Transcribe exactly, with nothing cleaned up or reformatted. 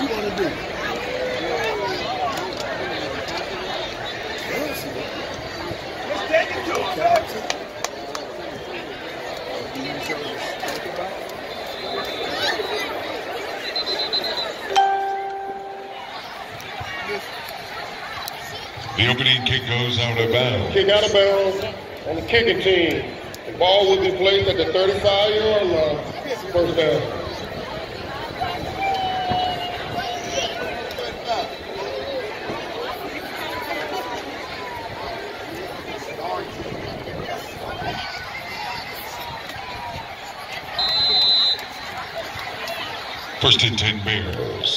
you want to do? Let's take it to him. The opening kick goes out of bounds. Kick out of bounds on the kicking team. The ball will be placed at the thirty-five yard line. First down. First and ten Bears.